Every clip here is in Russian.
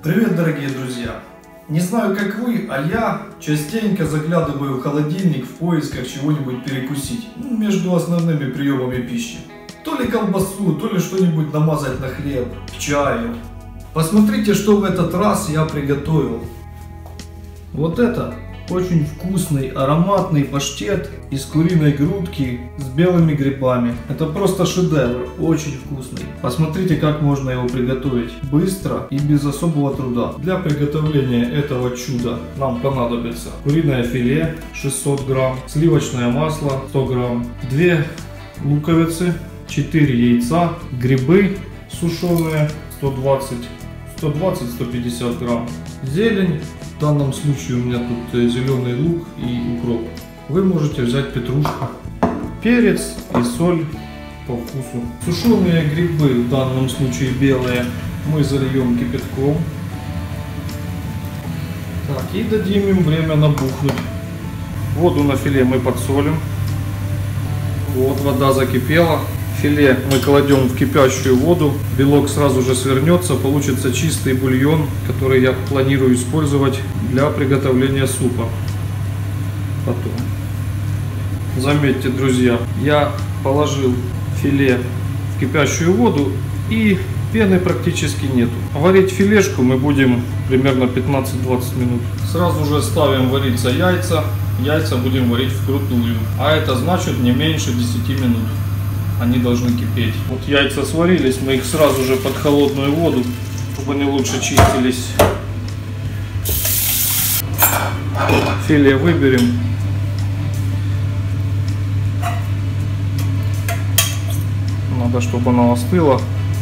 Привет, дорогие друзья! Не знаю, как вы, а я частенько заглядываю в холодильник в поисках чего-нибудь перекусить между основными приемами пищи. То ли колбасу, то ли что-нибудь намазать на хлеб, к чаю. Посмотрите, что в этот раз я приготовил. Вот это очень вкусный ароматный паштет из куриной грудки с белыми грибами. Это просто шедевр, очень вкусный. Посмотрите, как можно его приготовить быстро и без особого труда. Для приготовления этого чуда нам понадобится куриное филе 600 грамм, сливочное масло 100 грамм, 2 луковицы, 4 яйца, грибы сушеные 120-150 грамм, зелень. В данном случае у меня тут зеленый лук и укроп. Вы можете взять петрушку, перец и соль по вкусу. Сушеные грибы, в данном случае белые, мы зальем кипятком. Так, и дадим им время набухнуть. Воду на филе мы подсолим. Вот, вода закипела. Филе мы кладем в кипящую воду, белок сразу же свернется, получится чистый бульон, который я планирую использовать для приготовления супа. Потом. Заметьте, друзья, я положил филе в кипящую воду и пены практически нету. Варить филешку мы будем примерно 15-20 минут. Сразу же ставим вариться яйца. Яйца будем варить вкрутую, а это значит не меньше 10 минут. Они должны кипеть. Вот яйца сварились, мы их сразу же под холодную воду, чтобы они лучше чистились. Филе выберем. Надо, чтобы оно остыло.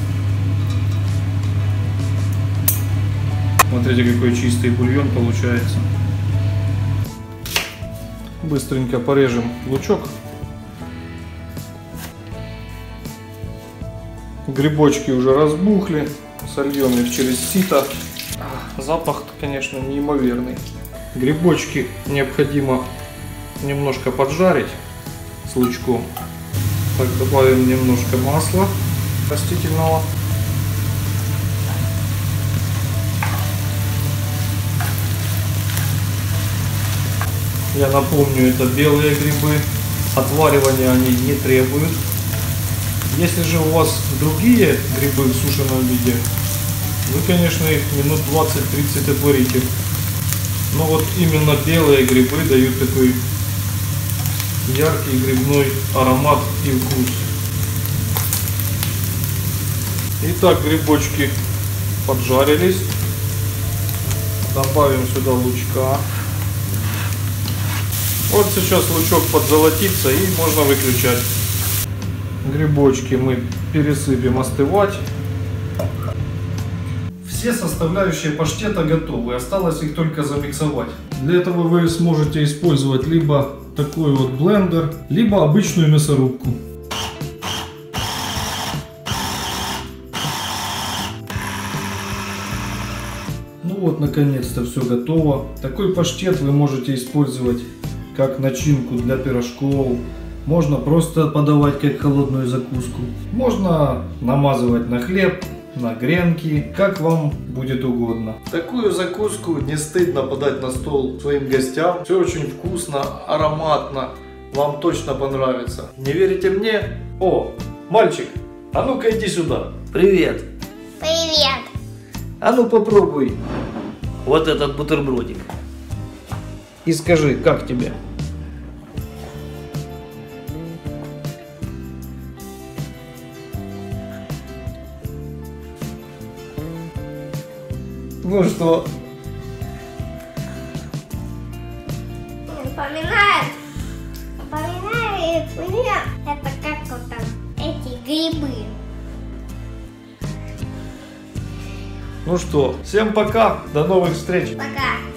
Смотрите, какой чистый бульон получается. Быстренько порежем лучок. Грибочки уже разбухли, сольем их через сито. Запах, конечно, неимоверный. Грибочки необходимо немножко поджарить с лучком. Так, добавим немножко масла растительного. Я напомню, это белые грибы. Отваривания они не требуют. Если же у вас другие грибы в сушеном виде, вы, конечно, их минут 20-30 отварите. Но вот именно белые грибы дают такой яркий грибной аромат и вкус. Итак, грибочки поджарились. Добавим сюда лучка. Вот сейчас лучок подзолотится и можно выключать. Грибочки мы пересыпем остывать. Все составляющие паштета готовы, осталось их только замиксовать. Для этого вы сможете использовать либо такой вот блендер, либо обычную мясорубку. Ну вот, наконец-то все готово. Такой паштет вы можете использовать как начинку для пирожков. Можно просто подавать как холодную закуску. Можно намазывать на хлеб, на гренки, как вам будет угодно. Такую закуску не стыдно подать на стол своим гостям. Все очень вкусно, ароматно. Вам точно понравится. Не верите мне? О, мальчик, а ну-ка иди сюда. Привет. Привет. А ну попробуй вот этот бутербродик. И скажи, как тебе? Ну что? Напоминает мне, это как вот там, эти грибы. Ну что, всем пока, до новых встреч. Пока.